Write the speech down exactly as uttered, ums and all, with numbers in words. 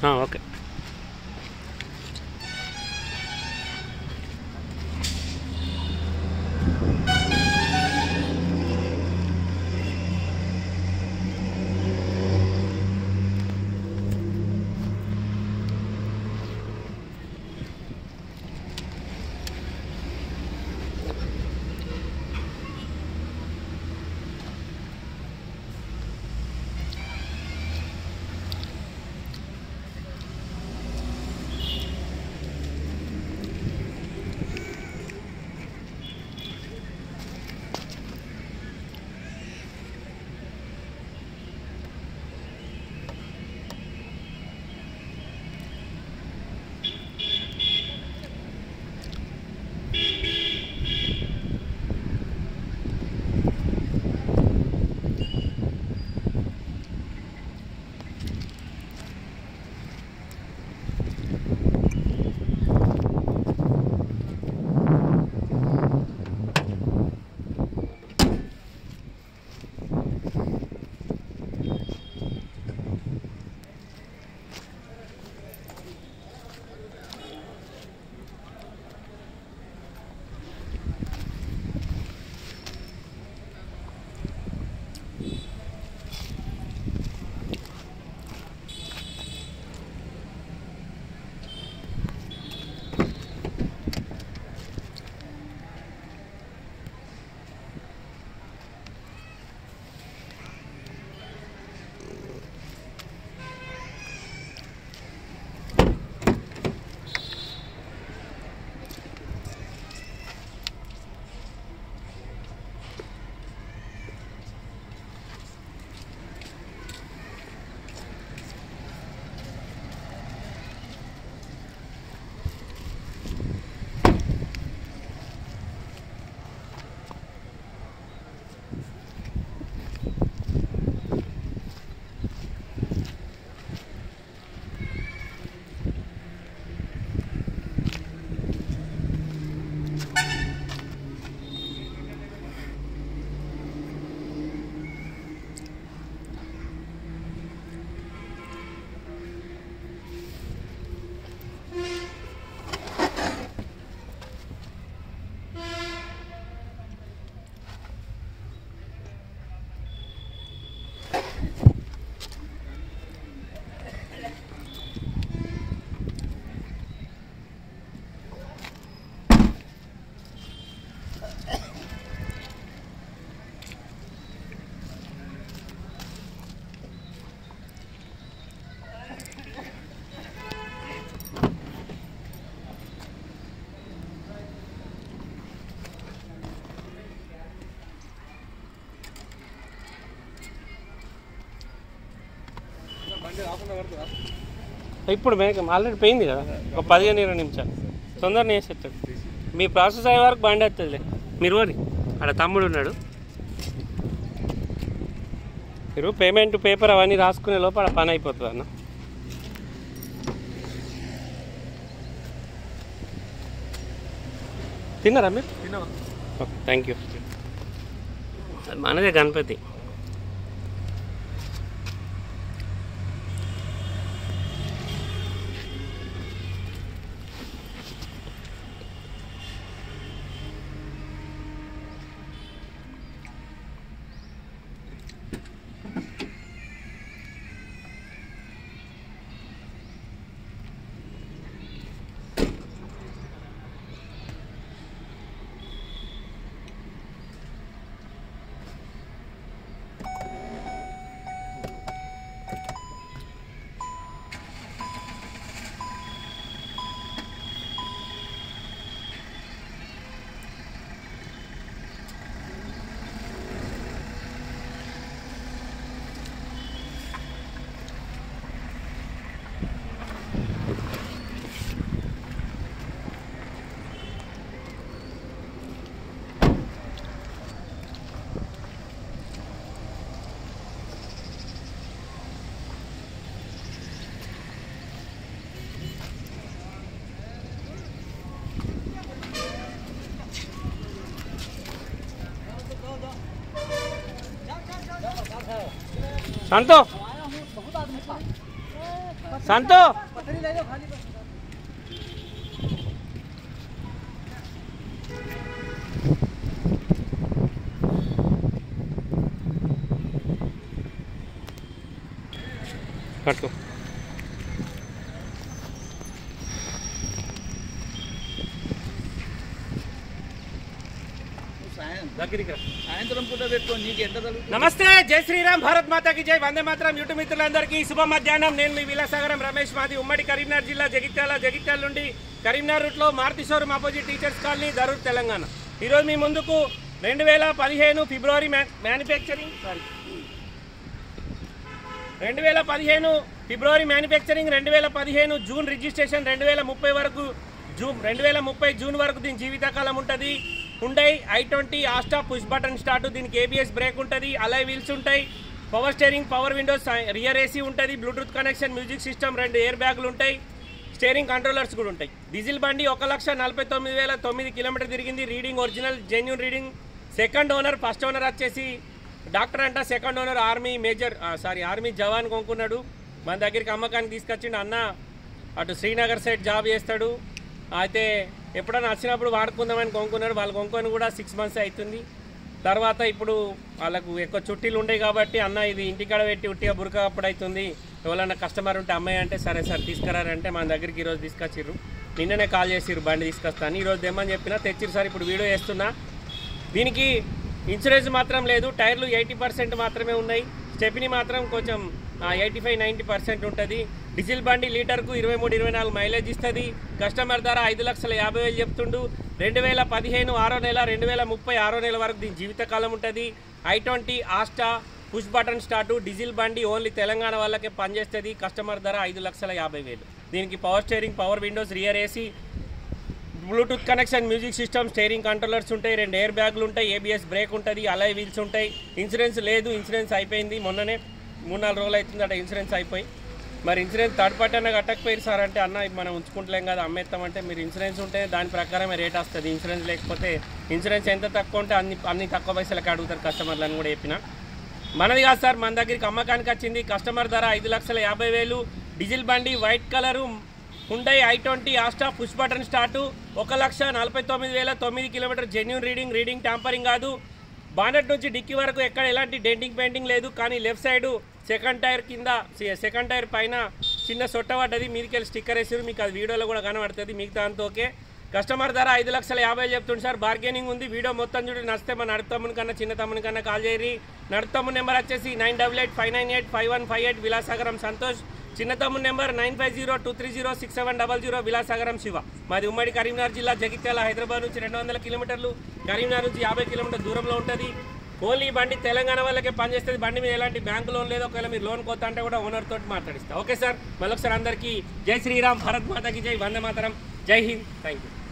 Okay. ఇప్పుడు మేము already పోయింది కదా, ఒక పదిహేను ఇరవై నిమిషాలు తొందరగా వేసేస్తాడు. మీ ప్రాసెస్ అయ్యే వరకు బండి వస్తుందిలే. మీరు పోని, అక్కడ తమ్ముడు ఉన్నాడు. మీరు పేమెంట్ పేపర్ అవన్నీ రాసుకునే లోపల పని అయిపోతుంది అన్న. తిన్నారా మీరు? తిన్నావా? Okay, thank you. మనదే గణపతి. शांतो సంతో పట్టుకో. సాయంత్రం పూట పెట్టుకో నీకు ఎంత తగులుతుంది? నమస్తే, జై శ్రీరామ్, భారత్ మాతాకి జై, వందే మాతరం. యూట్యూబ్ మిత్రులందరికీ శుభ మధ్యాహ్నం. నేను మీ విలాసాగరం రమేష్. మాది ఉమ్మడి కరీంనగర్ జిల్లా జగిత్యాల. జగిత్యాల నుండి కరీంనగర్ రూట్లో Maruti showroom opposite teachers colony, Darur, Telangana. ఈరోజు మీ ముందుకు రెండు వేల పదిహేను ఫిబ్రవరి మ్యానుఫ్యాక్చరింగ్ సారీ రెండు వేల పదిహేను ఫిబ్రవరి మ్యానుఫ్యాక్చరింగ్ రెండు వేల పదిహేను జూన్ రిజిస్ట్రేషన్, రెండు వేల ముప్పై వరకు జూన్ రెండు వేల ముప్పై జూన్ వరకు దీని జీవితకాలం ఉంటుంది. Hyundai I twenty Asta push button start. దీనికి ఏబిఎస్ బ్రేక్ ఉంటుంది, అలాయ్ వీల్స్ ఉంటాయి, power steering, power windows, rear AC ఉంటుంది, బ్లూటూత్ కనెక్షన్, మ్యూజిక్ సిస్టమ్, రెండు ఎయిర్ బ్యాగులు ఉంటాయి, స్టీరింగ్ కంట్రోలర్స్ కూడా ఉంటాయి. డీజిల్ బండి ఒక లక్ష నలభై తొమ్మిది వేల తొమ్మిది కిలోమీటర్ తిరిగింది. Reading original genuine reading. Second owner, first owner వచ్చేసి డాక్టర్ అంట, second owner army major sorry army jawan కొనుక్కున్నాడు. మన దగ్గరికి అమ్మకానికి తీసుకొచ్చిండు. అన్న అటు శ్రీనగర్ సైడ్ జాబ్ చేస్తాడు. అయితే ఎప్పుడైనా వచ్చినప్పుడు వాడుకుందామని కొనుక్కున్నాడు. వాళ్ళు కొనుక్కొని కూడా సిక్స్ మంత్స్ అవుతుంది. తర్వాత ఇప్పుడు వాళ్ళకు ఎక్కువ చుట్టీలు ఉంటాయి కాబట్టి అన్న ఇది ఇంటికాడ పెట్టి ఉట్టిగా బురక అప్పుడు అవుతుంది, ఎవరైనా కస్టమర్ ఉంటే అమ్మాయి అంటే సరే సార్ తీసుకురారంటే మన దగ్గరికి ఈరోజు తీసుకొచ్చిర్రు. నిన్ననే కాల్ చేసిర్రు బండి తీసుకొస్తాను, ఈరోజు తెమ్మని చెప్పినా తెచ్చిర్రు సార్. ఇప్పుడు వీడియో చేస్తున్నా. దీనికి ఇన్సూరెన్స్ మాత్రం లేదు, టైర్లు ఎయిటీ పర్సెంట్ మాత్రమే ఉన్నాయి, స్టెప్ని మాత్రం కొంచెం ఎయిటీ ఫైవ్ నైంటీ పర్సెంట్ ఉంటుంది. డీజిల్ బండి లీటర్కు ఇరవై మూడు ఇరవై నాలుగు మైలేజ్ ఇస్తుంది. కస్టమర్ ధర ఐదు లక్షల యాభై వేలు చెప్తుండు. రెండు వేల పదిహేను ఆరో నెల రెండు వేల ముప్పై ఆరో నెల వరకు దీని జీవితకాలం ఉంటుంది. I twenty Asta push button start, diesel బండి, ఓన్లీ తెలంగాణ వాళ్ళకే పనిచేస్తుంది. కస్టమర్ ధర ఐదు లక్షల యాభై వేలు. దీనికి power steering, power windows, rear AC, Bluetooth connection, music system, steering controllers ఉంటాయి, రెండు ఎయిర్ బ్యాగులు ఉంటాయి, ఏబిఎస్ బ్రేక్ ఉంటుంది, అలాయ్ వీల్స్ ఉంటాయి. ఇన్సూరెన్స్ లేదు, ఇన్సూరెన్స్ అయిపోయింది మొన్ననే, మూడు నాలుగు రోజులు అవుతుంది అట ఇన్సూరెన్స్ అయిపోయి. మరి ఇన్సూరెన్స్ థర్డ్ పార్టీ అన్న కట్టకపోయారు సార్ అంటే, అన్న మనం ఉంచుకుంటలేం కదా అమ్మేస్తామంటే, మీరు ఇన్సూరెన్స్ ఉంటే దాని ప్రకారమే రేట్ వస్తుంది, ఇన్సూరెన్స్ లేకపోతే ఇన్సూరెన్స్ ఎంత తక్కువ ఉంటే అన్ని అన్ని తక్కువ పైసలకి అడుగుతారు కస్టమర్లను కూడా చెప్పిన. మనది కాదు సార్, మన దగ్గరికి అమ్మకానికి వచ్చింది. కస్టమర్ ధర ఐదు లక్షల యాభై వేలు. డీజిల్ బండి, white colour, Hyundai I twenty Asta push button start, ఒక లక్ష నలభై తొమ్మిది వేల తొమ్మిది kilometre genuine reading. Reading tampering కాదు. బానెట్ నుంచి డిక్కీ వరకు ఎక్కడ ఎలాంటి డెంటింగ్ పెయింటింగ్ లేదు. కానీ లెఫ్ట్ సైడు సెకండ్ టైర్ కింద సెకండ్ టైర్ పైన చిన్న సొట్ట పడ్డది, మీదికెళ్ళి స్టిక్కర్ వేసారు, మీకు అది వీడియోలో కూడా కనబడుతుంది. మిగతా అంతా ఓకే. కస్టమర్ ధర ఐదు లక్షల యాభై చెప్తుంది సార్, బార్గెనింగ్ ఉంది. వీడియో మొత్తం చూడి నచ్చితే మన నడుతమ్ముని కన్నా చిన్న తమ్ముని కన్నా కాల్ చేయరి. నడుతమ్ముని నెంబర్ వచ్చేసి nine double eight five nine eight five one five eight Vilasagaram Santosh. చిన్న తమ్ముని number nine five zero two three zero six seven double zero Vilasagaram Siva. మాది ఉమ్మడి కరీంనగర్ జిల్లా జగిత్యాల. హైదరాబాద్ నుంచి రెండు వందల కిలోమీటర్లు, కరీంనగర్ నుంచి యాభై కిలోమీటర్ దూరంలో ఉంటుంది. ఓన్లీ బండి తెలంగాణ వాళ్ళకే పనిచేస్తుంది. బండి మీద ఎలాంటి బ్యాంకు లోన్ లేదు. ఒకవేళ మీరు లోన్ కొత్త అంటే కూడా ఓనర్ తోటి మాట్లాడిస్తా. ఓకే సార్, మళ్ళొకసారి అందరికీ జై శ్రీరామ్, భారత్ మాతాకి జై, వందే మాతరం, జై హింద్, థ్యాంక్ యూ.